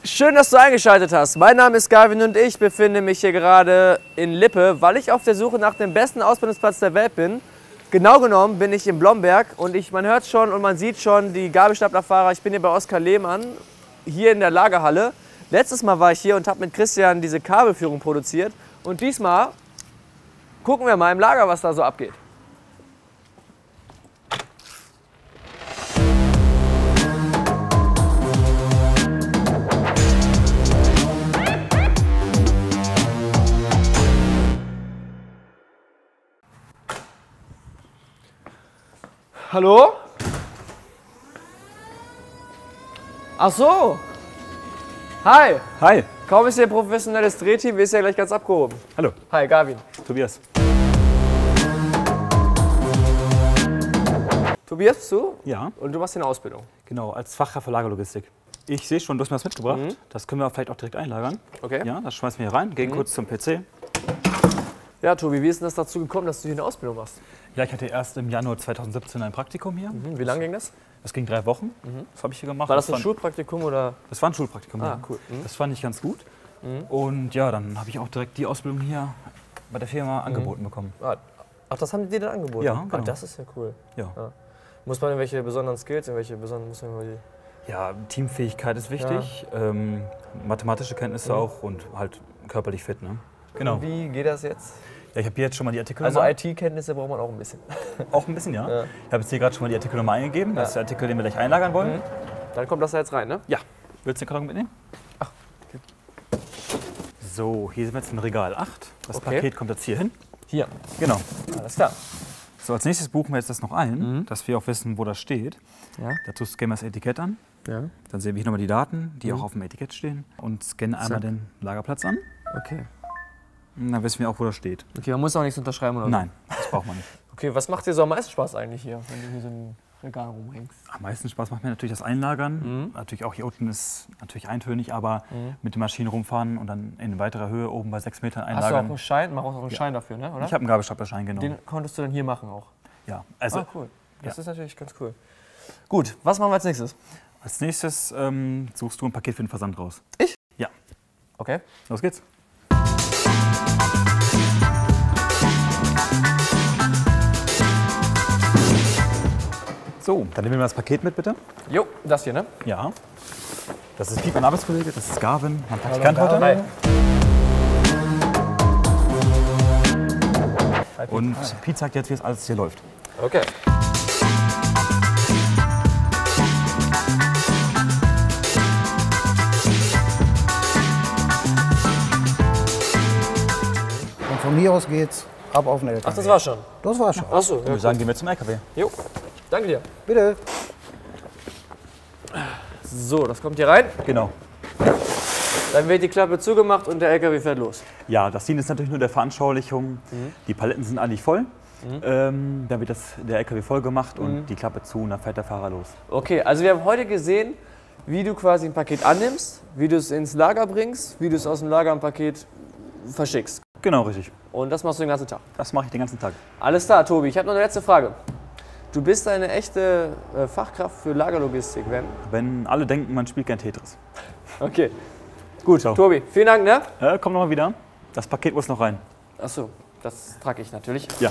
Schön, dass du eingeschaltet hast. Mein Name ist Gavin und ich befinde mich hier gerade in Lippe, weil ich auf der Suche nach dem besten Ausbildungsplatz der Welt bin. Genau genommen bin ich in Blomberg und man hört schon und man sieht schon die Gabelstaplerfahrer. Ich bin hier bei Oskar Lehmann, hier in der Lagerhalle. Letztes Mal war ich hier und habe mit Christian diese Kabelführung produziert. Und diesmal gucken wir mal im Lager, was da so abgeht. Hallo? Ach so. Hi. Hi. Kaum ist hier ein professionelles Drehteam, ist ja gleich ganz abgehoben. Hallo. Hi, Gavin. Tobias. Tobias, bist du? Ja. Und du machst hier eine Ausbildung. Genau, als Fachkraft für Lagerlogistik. Ich sehe schon, du hast mir was mitgebracht. Das können wir vielleicht auch direkt einlagern. Okay. Ja, das schmeißen wir hier rein, gehen kurz zum PC. Ja, Tobi, wie ist denn das dazu gekommen, dass du hier eine Ausbildung machst? Ja, ich hatte erst im Januar 2017 ein Praktikum hier. Wie lange ging das? Das ging 3 Wochen. Das habe ich hier gemacht. War das ein Schulpraktikum oder? Das war ein Schulpraktikum, ja. Cool. Das fand ich ganz gut. Und ja, dann habe ich auch direkt die Ausbildung hier bei der Firma angeboten bekommen. Ach, das haben die dir dann angeboten? Ja, genau. Das ist ja cool. Ja. Muss man irgendwelche besonderen Skills, Ja, Teamfähigkeit ist wichtig, mathematische Kenntnisse auch und halt körperlich fit, ne? Genau. Wie geht das jetzt? Ja, ich habe hier jetzt schon mal die Artikel. Also IT-Kenntnisse braucht man auch ein bisschen. Auch ein bisschen, ja. Ich habe jetzt hier gerade schon mal die Artikelnummer eingegeben. Das ist der Artikel, den wir gleich einlagern wollen. Dann kommt das da jetzt rein, ne? Ja. Willst du den Karton mitnehmen? Ach, okay. So, hier sind wir jetzt in Regal 8. Das Paket kommt jetzt hier hin. Hier. Genau. Alles klar. So, als nächstes buchen wir jetzt das noch ein, dass wir auch wissen, wo das steht. Ja. Dazu scannen wir das Etikett an. Ja. Dann sehen wir hier nochmal die Daten, die auch auf dem Etikett stehen. Und scannen einmal den Lagerplatz an. Okay. Und dann wissen wir auch, wo das steht. Okay, man muss auch nichts unterschreiben oder so? Nein, das braucht man nicht. Okay, was macht dir so am meisten Spaß eigentlich hier, wenn du hier so ein Regal rumhängst? Am meisten Spaß macht mir natürlich das Einlagern. Natürlich auch hier unten ist natürlich eintönig, aber mit den Maschinen rumfahren und dann in weiterer Höhe oben bei 6 Metern einlagern. Hast du auch einen Schein? Mach auch einen Schein dafür, ne? Oder? Ich habe einen Gabelstaplerschein, genau. Den konntest du dann hier machen auch? Ja, also cool. Das ist natürlich ganz cool. Gut, was machen wir als nächstes? Als nächstes suchst du ein Paket für den Versand raus. Ich? Ja. Okay. Los geht's. So, dann nehmen wir mal das Paket mit, bitte. Jo, das hier, ne? Ja. Das ist Piep, mein Arbeitskollege, das ist Gavin, mein Praktikant heute. Hi. Und Piet sagt jetzt, wie es alles hier läuft. Okay. Und von hier aus geht's ab auf den LKW. Ach, das war's schon? Das war's schon. Ach so, Ich würde sagen, gehen wir zum LKW. Jo, danke dir. Bitte. So, das kommt hier rein. Genau. Dann wird die Klappe zugemacht und der LKW fährt los. Ja, das dient jetzt natürlich nur der Veranschaulichung. Die Paletten sind eigentlich voll. Dann wird der LKW voll gemacht und die Klappe zu und dann fährt der Fahrer los. Okay, also wir haben heute gesehen, wie du quasi ein Paket annimmst, wie du es ins Lager bringst, wie du es aus dem Lager ein Paket verschickst. Genau, richtig. Und das machst du den ganzen Tag. Das mache ich den ganzen Tag. Alles klar, Tobi. Ich habe noch eine letzte Frage. Du bist eine echte Fachkraft für Lagerlogistik, Wenn alle denken, man spielt gern Tetris. Okay. Gut, Ciao. Tobi, vielen Dank, ne? Komm noch mal wieder. Das Paket muss noch rein. Achso, das trage ich natürlich. Ja.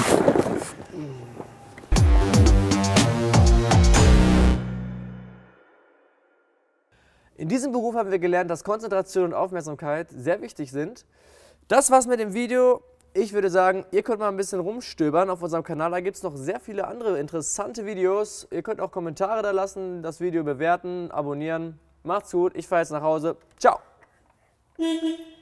In diesem Beruf haben wir gelernt, dass Konzentration und Aufmerksamkeit sehr wichtig sind. Das war's mit dem Video. Ich würde sagen, ihr könnt mal ein bisschen rumstöbern auf unserem Kanal. Da gibt es noch sehr viele andere interessante Videos. Ihr könnt auch Kommentare da lassen, das Video bewerten, abonnieren. Macht's gut, ich fahre jetzt nach Hause. Ciao!